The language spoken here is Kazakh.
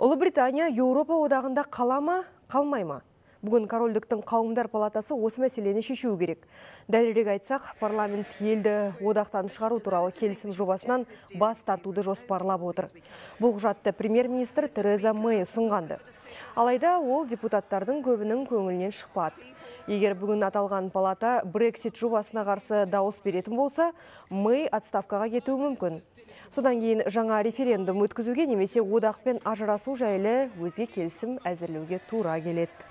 Ұлыбритания Еуропа одағында қалама, қалмай ма? Бүгін корольдіктің қауымдар палатасы осы мәселені шешуі керек. Дәлірек айтсақ, парламент елді одақтан шығару туралы келісім жобасынан бас тартуды жоспарлап отыр. Бұл құжатты премьер-министр Тереза Мэй ұсынғанды. Алайда ол депутаттардың көбінің көңілінен шықпады. Егер бүгін аталған палата Брексит жобасына қарсы дауыс беретін болса, Мэй отставкаға кетуі мүмкін. Содан кейін жаңа референдум өткізуге немесе одақпен ажырасу жайлы өзге келісім әзірлеуге тура келеді.